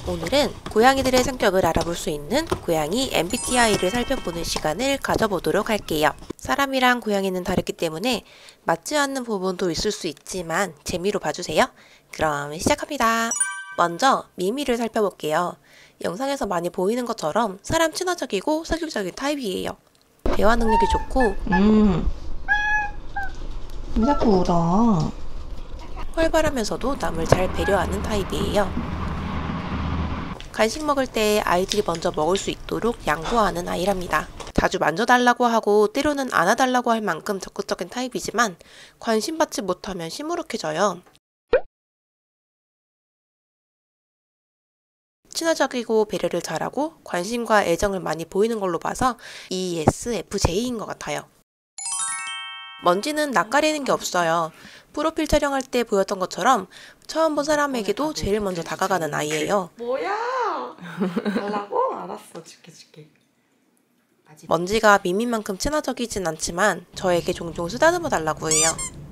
오늘은 고양이들의 성격을 알아볼 수 있는 고양이 MBTI를 살펴보는 시간을 가져보도록 할게요. 사람이랑 고양이는 다르기 때문에 맞지 않는 부분도 있을 수 있지만 재미로 봐주세요. 그럼 시작합니다. 먼저 미미를 살펴볼게요. 영상에서 많이 보이는 것처럼 사람 친화적이고 성격적인 타입이에요. 대화 능력이 좋고 왜 자꾸 울어? 활발하면서도 남을 잘 배려하는 타입이에요. 간식 먹을 때 아이들이 먼저 먹을 수 있도록 양보하는 아이랍니다. 자주 만져달라고 하고 때로는 안아달라고 할 만큼 적극적인 타입이지만 관심받지 못하면 시무룩해져요. 친화적이고 배려를 잘하고 관심과 애정을 많이 보이는 걸로 봐서 ESFJ인 것 같아요. 먼지는 낯가리는 게 없어요. 프로필 촬영할 때 보였던 것처럼 처음 본 사람에게도 제일 먼저 다가가는 아이예요. 뭐야? 달라고? 알았어, 줄게. 먼지가 미미만큼 친화적이진 않지만 저에게 종종 쓰다듬어 달라고 해요.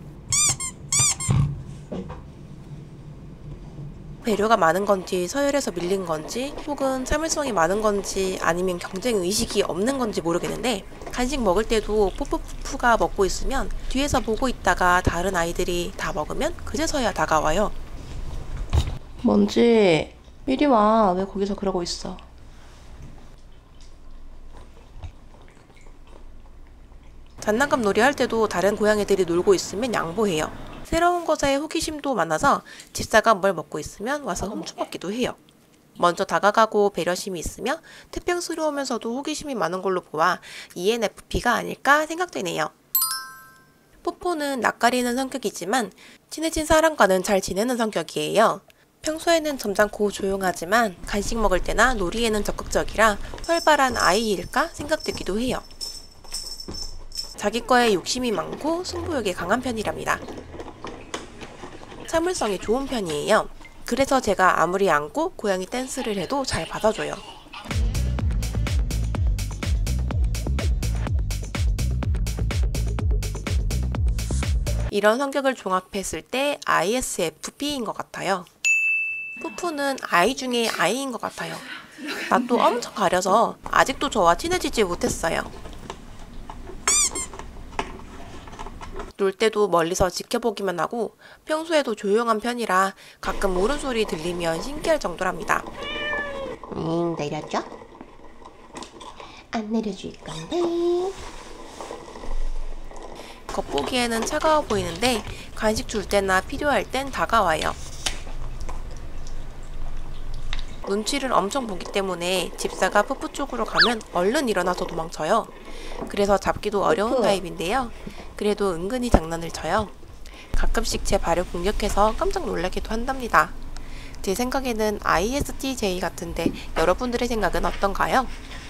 배려가 많은 건지 서열에서 밀린 건지 혹은 참을성이 많은 건지 아니면 경쟁의식이 없는 건지 모르겠는데 간식 먹을 때도 푸푸푸푸가 먹고 있으면 뒤에서 보고 있다가 다른 아이들이 다 먹으면 그제서야 다가와요. 먼지, 이리 와. 왜 거기서 그러고 있어? 장난감 놀이 할 때도 다른 고양이들이 놀고 있으면 양보해요. 새로운 것에 호기심도 많아서 집사가 뭘 먹고 있으면 와서 훔쳐먹기도 해요. 먼저 다가가고 배려심이 있으며 태평스러우면서도 호기심이 많은 걸로 보아 ENFP가 아닐까 생각되네요. 뽀뽀는 낯가리는 성격이지만 친해진 사람과는 잘 지내는 성격이에요. 평소에는 점잖고 조용하지만 간식 먹을 때나 놀이에는 적극적이라 활발한 아이일까 생각되기도 해요. 자기 거에 욕심이 많고 승부욕이 강한 편이랍니다. 참을성이 좋은 편이에요. 그래서 제가 아무리 안고 고양이 댄스를 해도 잘 받아줘요. 이런 성격을 종합했을 때 ISFP인 것 같아요. 푸푸는 아이 중에 아이인 것 같아요. 낯도 엄청 가려서 아직도 저와 친해지지 못했어요. 놀 때도 멀리서 지켜보기만 하고 평소에도 조용한 편이라 가끔 울음소리 들리면 신기할 정도랍니다. 내려줘? 안 내려줄 건데. 겉보기에는 차가워 보이는데 간식 줄 때나 필요할 땐 다가와요. 눈치를 엄청 보기 때문에 집사가 푸푸 쪽으로 가면 얼른 일어나서 도망쳐요. 그래서 잡기도 어려운 타입인데요. 그래도 은근히 장난을 쳐요. 가끔씩 제 발을 공격해서 깜짝 놀라기도 한답니다. 제 생각에는 ISTJ 같은데 여러분들의 생각은 어떤가요?